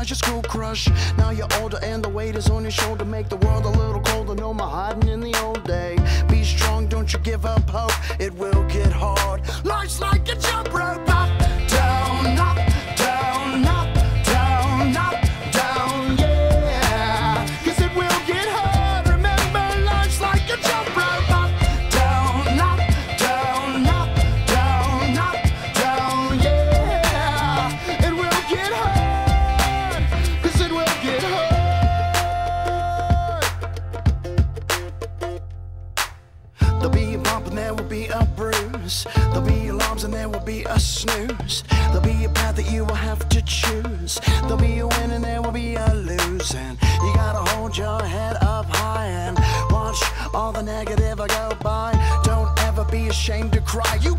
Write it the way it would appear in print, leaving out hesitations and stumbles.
sabotage your school crush. Now you're older and the weight is on your shoulder. Make the world a little colder, no more hiding in the old day. Be strong, don't you give up hope, it will get hard. Life's like a jump rope, up, down, up, down, up, down, up, down, yeah. 'Cause it will get hard, remember life's like a jump rope, up, down, up, down, up, down, up, down, yeah. It will get hard, 'cause it will get hard. There'll be a bump and there will be a bruise. There'll be alarms and there will be a snooze. There'll be a path that you will have to choose. There'll be a win and there will be a losing. You gotta hold your head up high and watch all the negative go by. Don't ever be ashamed to cry. You